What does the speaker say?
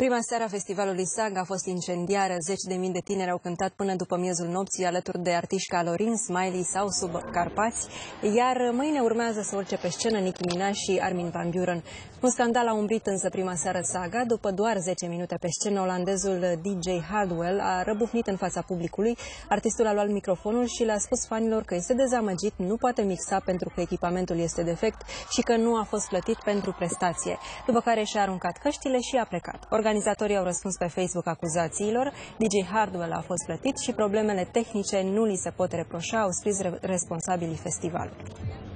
Prima seară a festivalului Saga a fost incendiară. Zeci de mii de tineri au cântat până după miezul nopții alături de artiști ca Lorin, Smiley sau Sub Carpați, iar mâine urmează să urce pe scenă Nicki Minaj și Armin van Buuren. Un scandal a umbrit însă prima seară Saga. După doar 10 minute pe scenă, olandezul DJ Hardwell a răbufnit în fața publicului. Artistul a luat microfonul și le-a spus fanilor că este dezamăgit, nu poate mixa pentru că echipamentul este defect și că nu a fost plătit pentru prestație. După care și-a aruncat căștile și a plecat. Organizatorii au răspuns pe Facebook acuzațiilor. DJ Hardwell a fost plătit și problemele tehnice nu li se pot reproșa, au scris responsabilii festivalului.